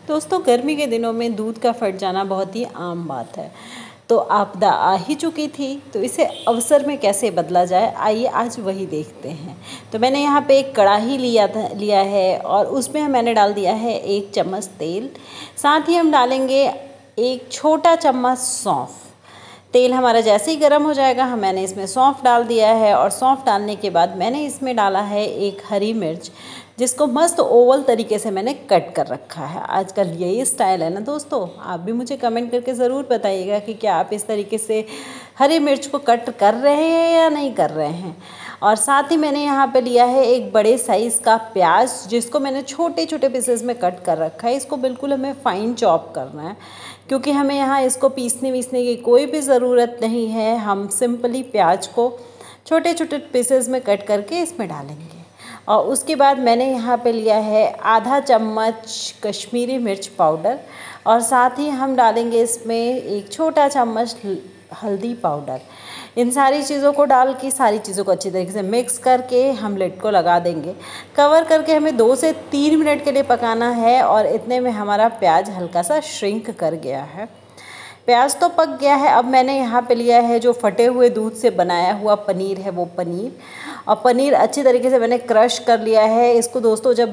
दोस्तों, गर्मी के दिनों में दूध का फट जाना बहुत ही आम बात है। तो आपदा आ ही चुकी थी, तो इसे अवसर में कैसे बदला जाए, आइए आज वही देखते हैं। तो मैंने यहाँ पे एक कढ़ाई लिया है और उसमें मैंने डाल दिया है 1 चम्मच तेल। साथ ही हम डालेंगे 1 छोटा चम्मच सौंफ। तेल हमारा जैसे ही गर्म हो जाएगा मैंने इसमें सौंफ डाल दिया है और सौंफ डालने के बाद मैंने इसमें डाला है 1 हरी मिर्च, जिसको मस्त ओवल तरीके से मैंने कट कर रखा है। आजकल यही स्टाइल है ना दोस्तों, आप भी मुझे कमेंट करके ज़रूर बताइएगा कि क्या आप इस तरीके से हरी मिर्च को कट कर रहे हैं या नहीं कर रहे हैं। और साथ ही मैंने यहाँ पे लिया है एक बड़े साइज़ का प्याज, जिसको मैंने छोटे छोटे पीसेस में कट कर रखा है। इसको बिल्कुल हमें फ़ाइन चॉप करना है, क्योंकि हमें यहाँ इसको पीसने वीसने की कोई भी ज़रूरत नहीं है। हम सिंपली प्याज को छोटे छोटे पीसेस में कट करके इसमें डालेंगे। और उसके बाद मैंने यहाँ पे लिया है आधा चम्मच कश्मीरी मिर्च पाउडर और साथ ही हम डालेंगे इसमें 1 छोटा चम्मच हल्दी पाउडर। इन सारी चीज़ों को डाल के सारी चीज़ों को अच्छी तरीके से मिक्स करके हम लिड को लगा देंगे। कवर करके हमें 2 से 3 मिनट के लिए पकाना है और इतने में हमारा प्याज हल्का सा श्रिंक कर गया है। प्याज तो पक गया है। अब मैंने यहाँ पे लिया है जो फटे हुए दूध से बनाया हुआ पनीर है, वो पनीर। और पनीर अच्छी तरीके से मैंने क्रश कर लिया है। इसको दोस्तों जब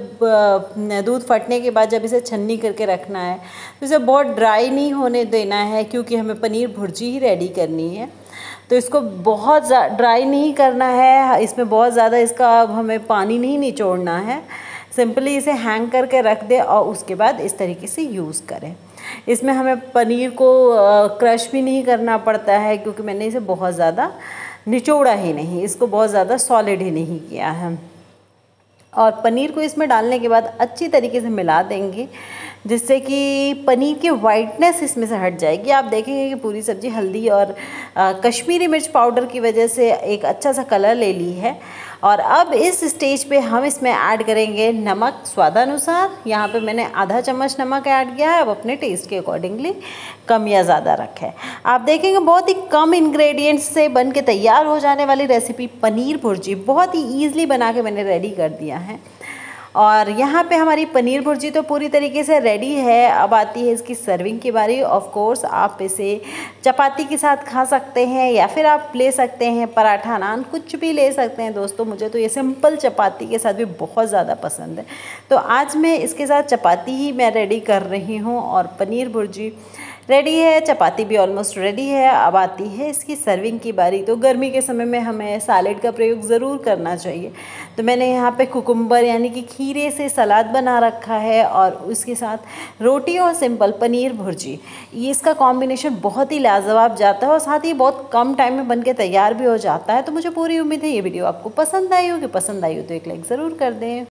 दूध फटने के बाद जब इसे छन्नी करके रखना है तो इसे बहुत ड्राई नहीं होने देना है, क्योंकि हमें पनीर भुर्जी ही रेडी करनी है। तो इसको बहुत ड्राई नहीं करना है, इसमें बहुत ज़्यादा इसका हमें पानी नहीं निचोड़ना है। सिंपली इसे हैंग करके रख दें और उसके बाद इस तरीके से यूज़ करें। इसमें हमें पनीर को क्रश भी नहीं करना पड़ता है, क्योंकि मैंने इसे बहुत ज़्यादा निचोड़ा ही नहीं, इसको बहुत ज़्यादा सॉलिड ही नहीं किया है। और पनीर को इसमें डालने के बाद अच्छी तरीके से मिला देंगे, जिससे कि पनीर की वाइटनेस इसमें से हट जाएगी। आप देखेंगे कि पूरी सब्ज़ी हल्दी और कश्मीरी मिर्च पाउडर की वजह से एक अच्छा सा कलर ले ली है। और अब इस स्टेज पे हम इसमें ऐड करेंगे नमक स्वादानुसार। यहाँ पे मैंने आधा चम्मच नमक ऐड किया है। अब अपने टेस्ट के अकॉर्डिंगली कम या ज़्यादा रखें। आप देखेंगे बहुत ही कम इंग्रेडिएंट्स से बन के तैयार हो जाने वाली रेसिपी पनीर भुर्जी बहुत ही ईजिली बना के मैंने रेडी कर दिया है। और यहाँ पे हमारी पनीर भुर्जी तो पूरी तरीके से रेडी है। अब आती है इसकी सर्विंग की बारी। ऑफ कोर्स आप इसे चपाती के साथ खा सकते हैं या फिर आप ले सकते हैं पराठा, नान, कुछ भी ले सकते हैं दोस्तों। मुझे तो ये सिंपल चपाती के साथ भी बहुत ज़्यादा पसंद है, तो आज मैं इसके साथ चपाती ही मैं रेडी कर रही हूँ। और पनीर भुर्जी रेडी है, चपाती भी ऑलमोस्ट रेडी है। अब आती है इसकी सर्विंग की बारी। तो गर्मी के समय में हमें सैलेड का प्रयोग ज़रूर करना चाहिए। तो मैंने यहाँ पे कुकुम्बर यानी कि खीरे से सलाद बना रखा है और उसके साथ रोटी और सिंपल पनीर भुर्जी। ये इसका कॉम्बिनेशन बहुत ही लाजवाब जाता है और साथ ही बहुत कम टाइम में बन के तैयार भी हो जाता है। तो मुझे पूरी उम्मीद है ये वीडियो आपको पसंद आई होगी। पसंद आई हो तो एक लाइक ज़रूर कर दें।